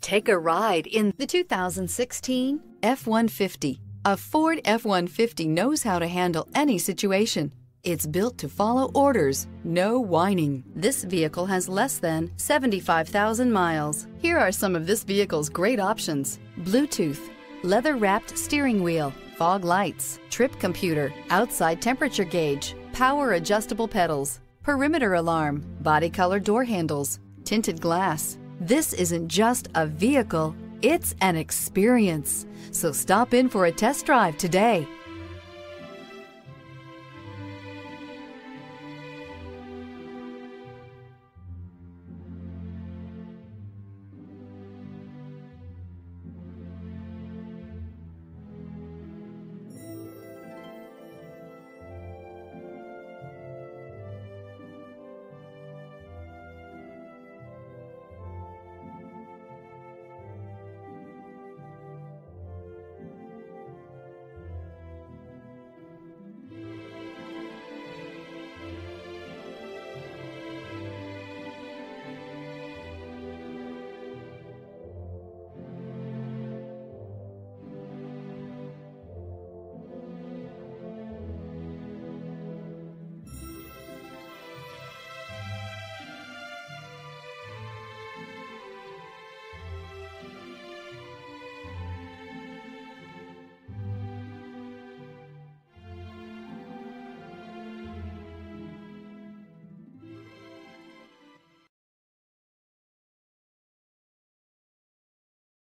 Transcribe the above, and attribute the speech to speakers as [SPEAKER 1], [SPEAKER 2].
[SPEAKER 1] Take a ride in the 2016 F-150. A Ford F-150 knows how to handle any situation. It's built to follow orders, no whining. This vehicle has less than 75,000 miles. Here are some of this vehicle's great options: Bluetooth, leather-wrapped steering wheel, fog lights, trip computer, outside temperature gauge, power adjustable pedals, perimeter alarm, body color door handles, tinted glass. This isn't just a vehicle, it's an experience. So stop in for a test drive today.